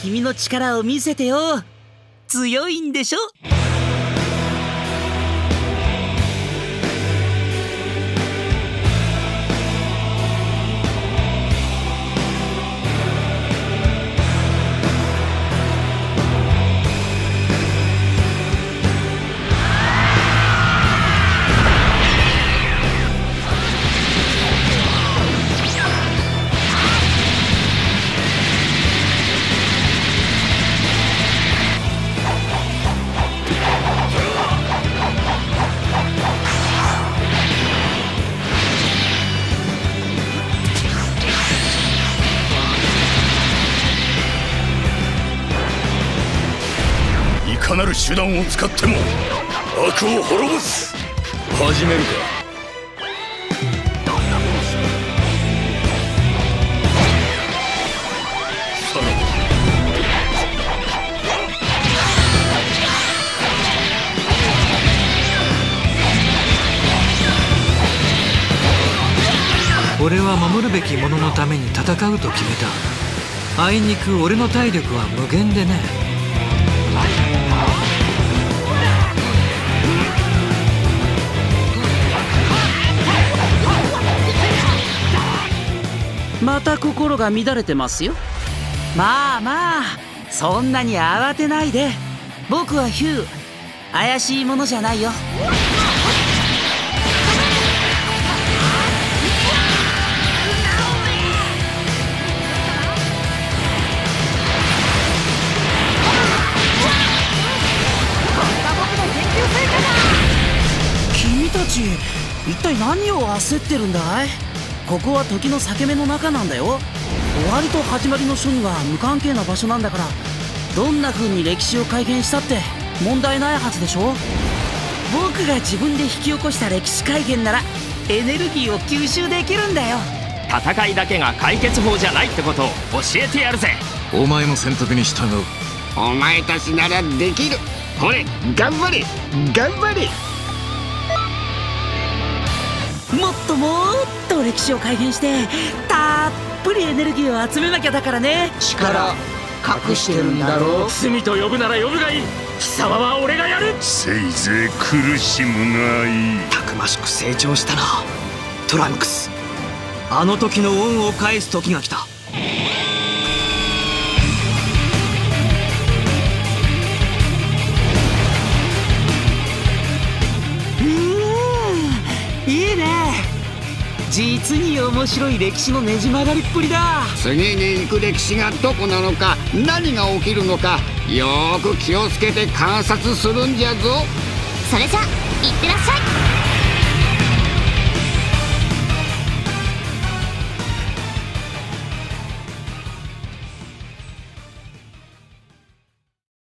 君の力を見せてよ。強いんでしょ。 いかなる手段を使っても悪を滅ぼす。始めるか。さらば。 俺は守るべき者のために戦うと決めた。あいにく俺の体力は無限でね。 また心が乱れてますよ。まあまあ、そんなに慌てないで。僕はヒュー、怪しいものじゃないよ。君たち一体何を焦ってるんだい？ここは時の裂け目の中なんだよ。終わりと始まりの書には無関係な場所なんだから、どんな風に歴史を改変したって問題ないはずでしょ。僕が自分で引き起こした歴史改変ならエネルギーを吸収できるんだよ。 戦いだけが解決法じゃないってことを教えてやるぜ。 お前の選択に従う。 お前たちならできる。ほれ、頑張れ頑張れ。 もっともっと歴史を改変してたっぷりエネルギーを集めなきゃだからね。 力隠してるんだろう。 罪と呼ぶなら呼ぶがいい。貴様は俺がやる。 せいぜい苦しむがいい。 たくましく成長したな、トランクス。あの時の恩を返す時が来た。 いいね。実に面白い歴史のねじ曲がりっぷりだ。 次に行く歴史がどこなのか、何が起きるのか、よーく気をつけて観察するんじゃぞ。 それじゃいってらっしゃい。